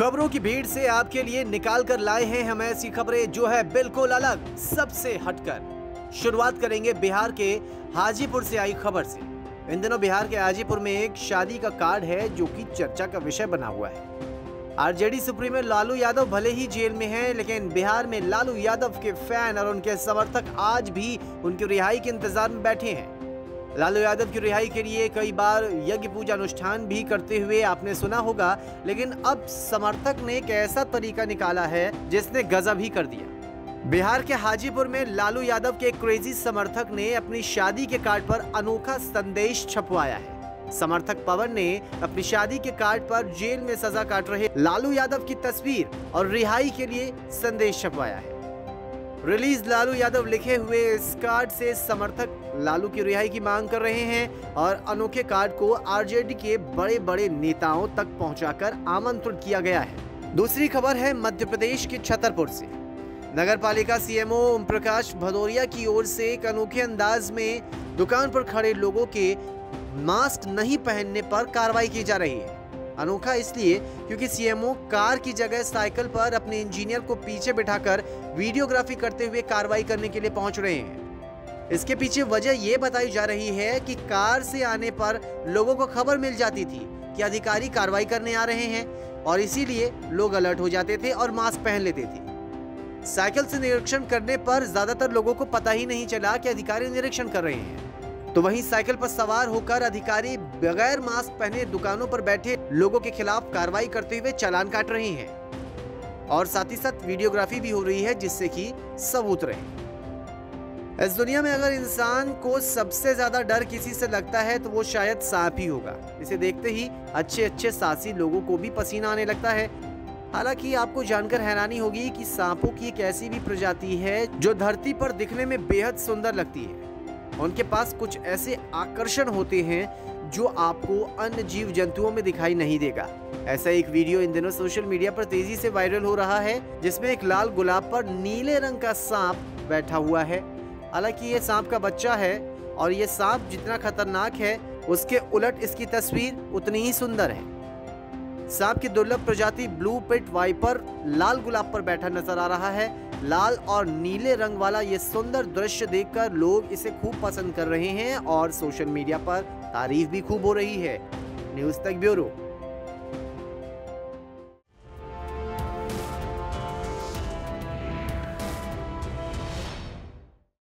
खबरों की भीड़ से आपके लिए निकाल कर लाए हैं हम ऐसी खबरें जो है बिल्कुल अलग, सबसे हटकर। शुरुआत करेंगे बिहार के हाजीपुर से आई खबर से। इन दिनों बिहार के हाजीपुर में एक शादी का कार्ड है जो कि चर्चा का विषय बना हुआ है। आरजेडी सुप्रीमो लालू यादव भले ही जेल में हैं, लेकिन बिहार में लालू यादव के फैन और उनके समर्थक आज भी उनकी रिहाई के इंतजार में बैठे हैं। लालू यादव की रिहाई के लिए कई बार यज्ञ पूजा अनुष्ठान भी करते हुए आपने सुना होगा, लेकिन अब समर्थक ने एक ऐसा तरीका निकाला है जिसने गजब ही कर दिया। बिहार के हाजीपुर में लालू यादव के क्रेजी समर्थक ने अपनी शादी के कार्ड पर अनोखा संदेश छपवाया है। समर्थक पवन ने अपनी शादी के कार्ड पर जेल में सजा काट रहे लालू यादव की तस्वीर और रिहाई के लिए संदेश छपवाया है। रिलीज लालू यादव लिखे हुए इस कार्ड से समर्थक लालू की रिहाई की मांग कर रहे हैं और अनोखे कार्ड को आरजेडी के बड़े बड़े नेताओं तक पहुंचाकर आमंत्रित किया गया है। दूसरी खबर है मध्य प्रदेश के छतरपुर से। नगर पालिका सीएमओ ओम प्रकाश भदौरिया की ओर से एक अनोखे अंदाज में दुकान पर खड़े लोगों के मास्क नहीं पहनने पर कार्रवाई की जा रही है। अनोखा इसलिए क्योंकि सीएमओ कार की जगह साइकिल पर अपने इंजीनियर को पीछे बिठाकर वीडियोग्राफी करते हुए कार्रवाई करने के लिए पहुंच रहे हैं। इसके पीछे वजह यह बताई जा रही है कि कार से आने पर लोगों को खबर मिल जाती थी कि अधिकारी कार्रवाई करने आ रहे हैं और इसीलिए लोग अलर्ट हो जाते थे और मास्क पहन लेते थे। साइकिल से निरीक्षण करने पर ज्यादातर लोगों को पता ही नहीं चला कि अधिकारी निरीक्षण कर रहे हैं, तो वहीं साइकिल पर सवार होकर अधिकारी बगैर मास्क पहने दुकानों पर बैठे लोगों के खिलाफ कार्रवाई करते हुए चालान काट रहे हैं और साथ ही साथ वीडियोग्राफी भी हो रही है जिससे कि सबूत रहे। इस दुनिया में अगर इंसान को सबसे ज्यादा डर किसी से लगता है तो वो शायद सांप ही होगा। इसे देखते ही अच्छे अच्छे साहसी लोगों को भी पसीना आने लगता है। हालांकि आपको जानकर हैरानी होगी कि सांपों की एक ऐसी भी प्रजाति है जो धरती पर दिखने में बेहद सुंदर लगती है। उनके पास कुछ ऐसे आकर्षण होते हैं जो आपको अन्य जीव जंतुओं में दिखाई नहीं देगा। ऐसा एक वीडियो इन दिनों सोशल मीडिया पर तेजी से वायरल हो रहा है जिसमें एक लाल गुलाब पर नीले रंग का सांप बैठा हुआ है। हालांकि ये सांप का बच्चा है और ये सांप जितना खतरनाक है उसके उलट इसकी तस्वीर उतनी ही सुंदर है। सांप की दुर्लभ प्रजाति ब्लू पिट वाइपर लाल गुलाब पर बैठा नजर आ रहा है। लाल और नीले रंग वाला ये सुंदर दृश्य देखकर लोग इसे खूब पसंद कर रहे हैं और सोशल मीडिया पर तारीफ भी खूब हो रही है। न्यूज़ तक ब्यूरो।